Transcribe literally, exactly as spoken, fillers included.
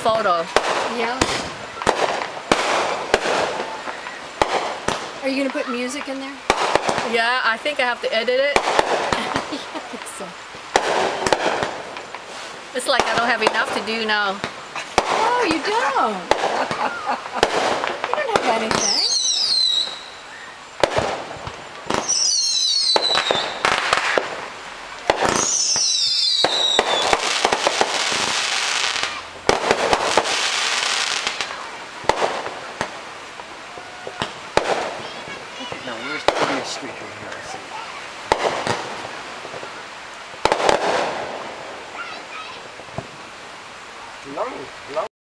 photo. Yeah. Are you going to put music in there? Yeah, I think I have to edit it. Yeah, I think so. It's like I don't have enough to do now. Oh, you don't? You don't have anything. No, where's the street right here? I see. Long, long.